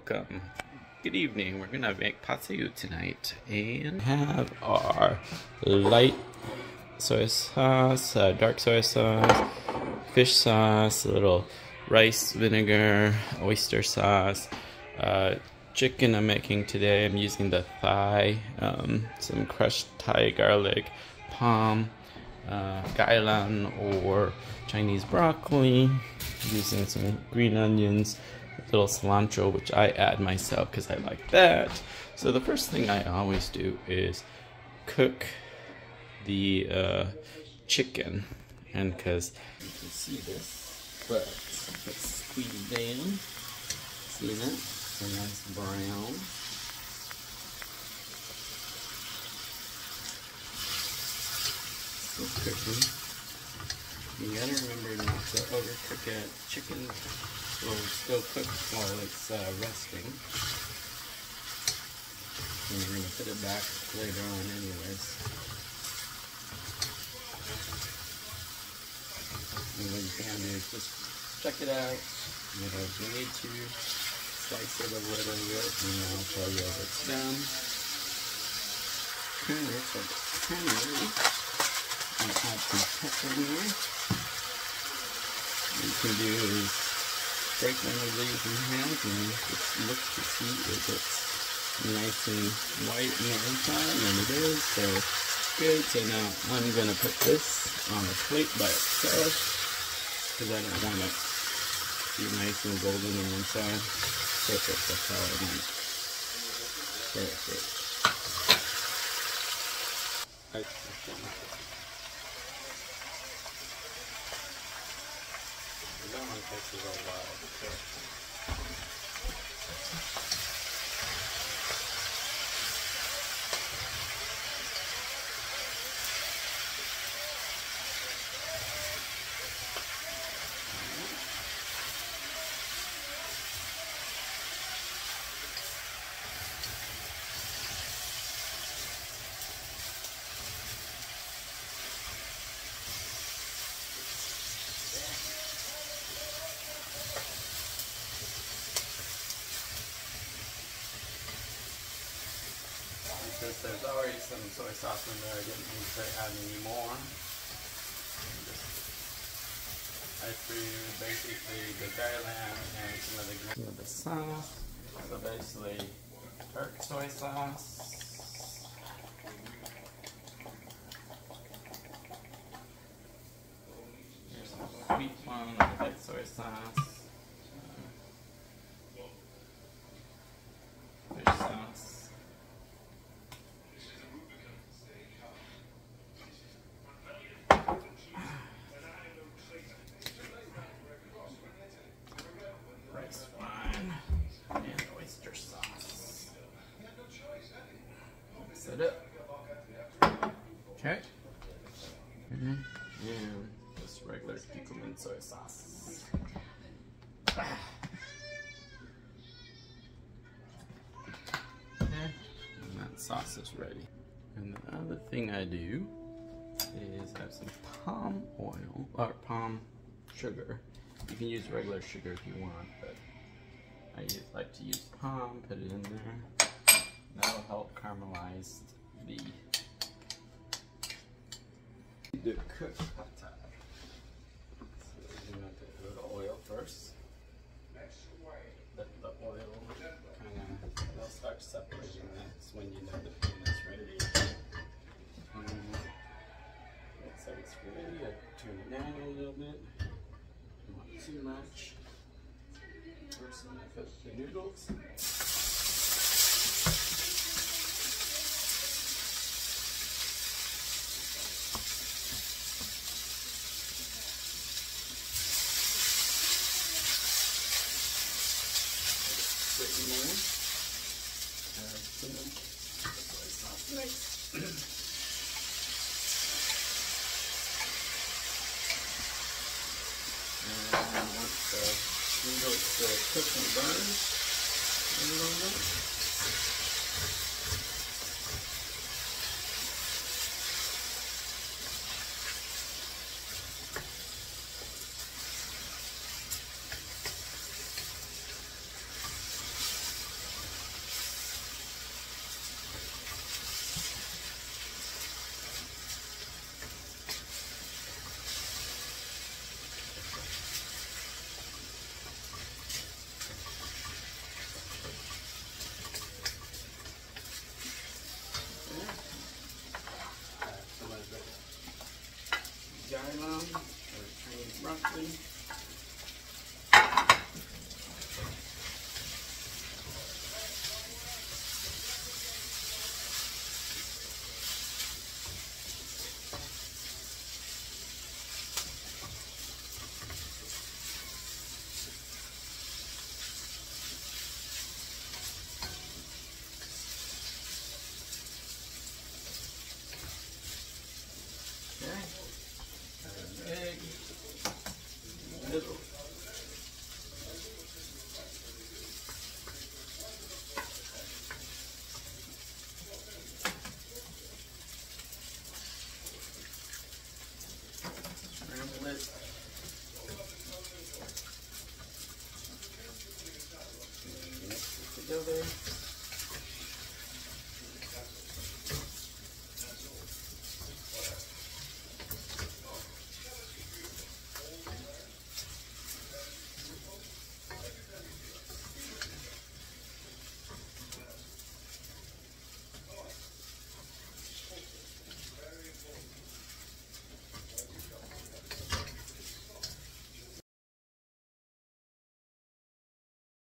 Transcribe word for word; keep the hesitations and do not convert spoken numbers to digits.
welcome. Good evening. We're gonna make pad see ew tonight and have our light soy sauce, uh, dark soy sauce, fish sauce, a little rice vinegar, oyster sauce, uh, chicken I'm making today. I'm using the thigh, um, some crushed Thai garlic, palm, uh, gailan or Chinese broccoli, using some green onions, a little cilantro, which I add myself because I like that. So the first thing I always do is cook the uh, chicken, and because you can see this, but let's squeeze down. See that? It's a nice brown. Still cooking. You gotta remember not to overcook it. Chicken will still cook while it's uh, resting. And we're gonna put it back later on anyways. And what you can do is just check it out. You know, if you need to, slice it a little bit, and I'll tell you if it's done. Okay, looks like it's kind of ready. And add some pepper here. What you can do is break one of these in half and just look to see if it's nice and white on the inside, and it is, so good. So now I'm going to put this on a plate by itself because I don't want it to be nice and golden on the inside. Perfect, that's how I want it. Perfect. I, That one takes a little while to cook. Since there's already some soy sauce in there, I didn't need to add any more. I threw basically the gailan and some of the green of the sauce. So basically, dark soy sauce. Here's some sweet one, light soy sauce. Uh, fish sauce. Set it. Okay. Mm-hmm. And just regular cucumber soy sauce. Okay. And that sauce is ready. And the other thing I do is have some palm oil or palm sugar. You can use regular sugar if you want, but I like to use palm. Put it in there. That'll help caramelize the the cooked pad thai. So we're gonna put a little oil first. Let the oil kind of, it'll start separating. That's when you know the pan is ready. And looks like it's ready. I turn it down a little bit. Not too much. First, I'm gonna put the noodles. More. Uh, some soy sauce mix. And once the noodles uh, cook and burn a little bit. other